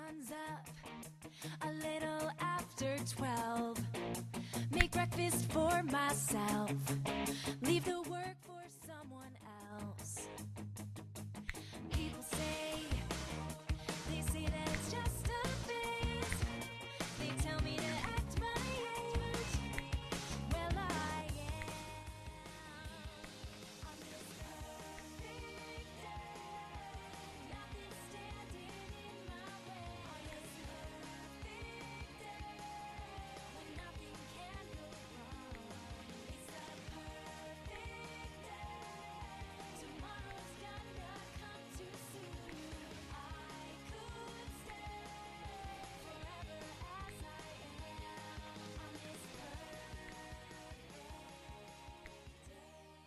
Sun's up, a little after 12. Make breakfast for myself. Leave the work for someone else. People say, they say that it's just a phase. They tell me to act my age. Well, I am on this perfect day. Nothing standing in my way. On this perfect day, when nothing can go wrong. It's the perfect day. Tomorrow's gonna come too soon. I could stay forever as I am on this perfect day.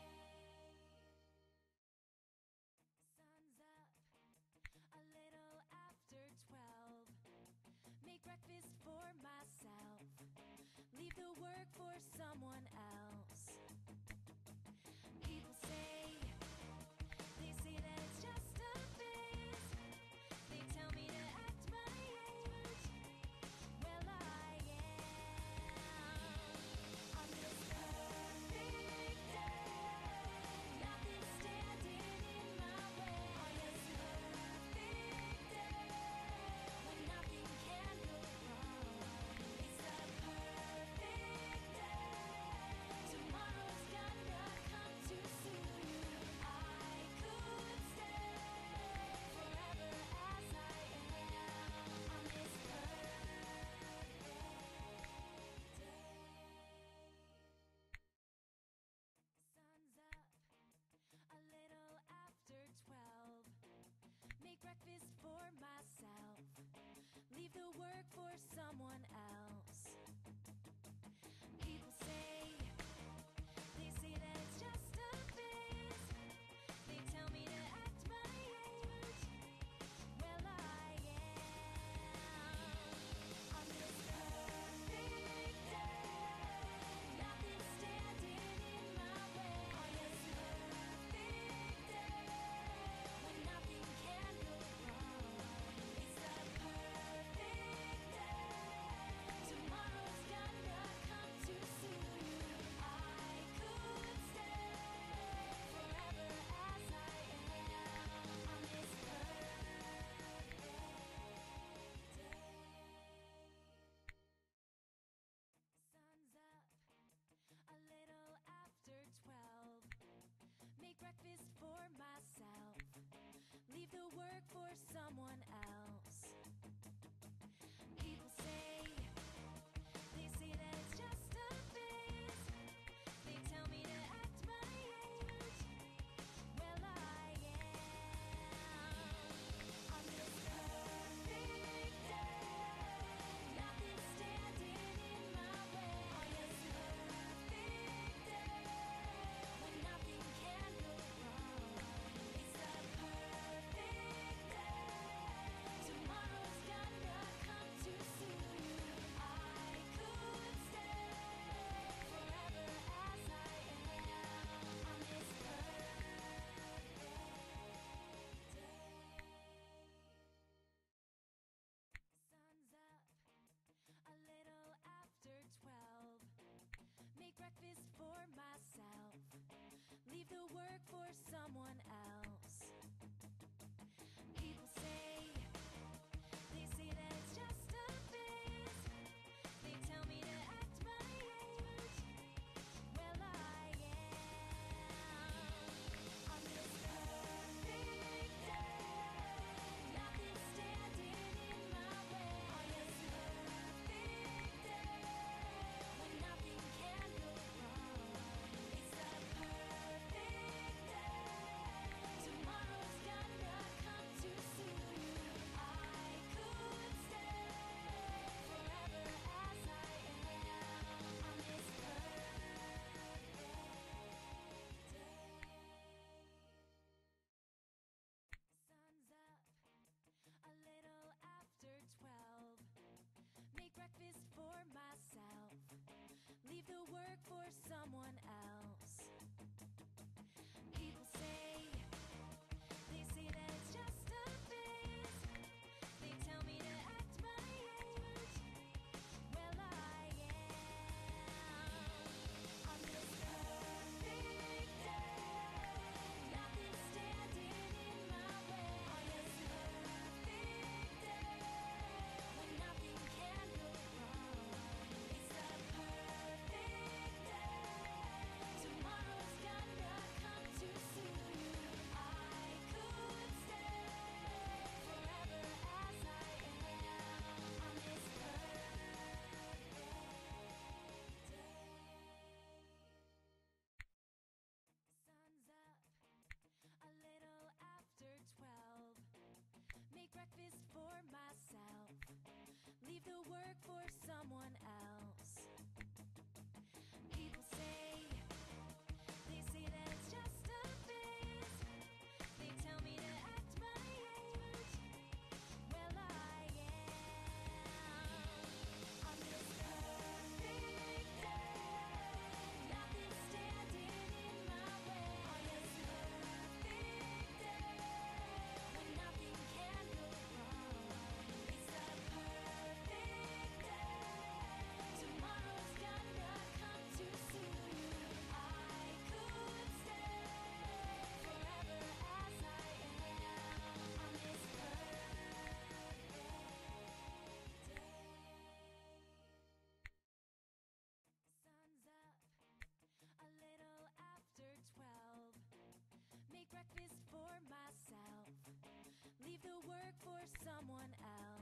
Sun's up, a little after 12. Make breakfast for myself. Leave the work for someone else. People say, they say that it's just a phase. They tell me to act my age. Well, I am on this perfect day. Nothing standing in my way. On this perfect day, when nothing can go wrong. It's the perfect day. Tomorrow's gonna come too soon. I could stay forever as I am on this perfect day. Sun's up, a little after 12. Make breakfast for myself. Leave the work for someone else. People say, they say that it's just a phase. They tell me to act my age. Well, I am on this perfect day. Nothing standing in my way. On this perfect day, when nothing can go wrong. It's the perfect day. leave the work for someone else. People say that it's just a phase. They tell me to act my age. Well, I am on this perfect day. Nothing standing in my way. On this perfect day when nothing can go wrong. It's the perfect day. Tomorrow's gonna come too soon. I could stay forever as I am on this perfect day. Sun's up a little after 12. Make breakfast for myself. Leave the work for someone else.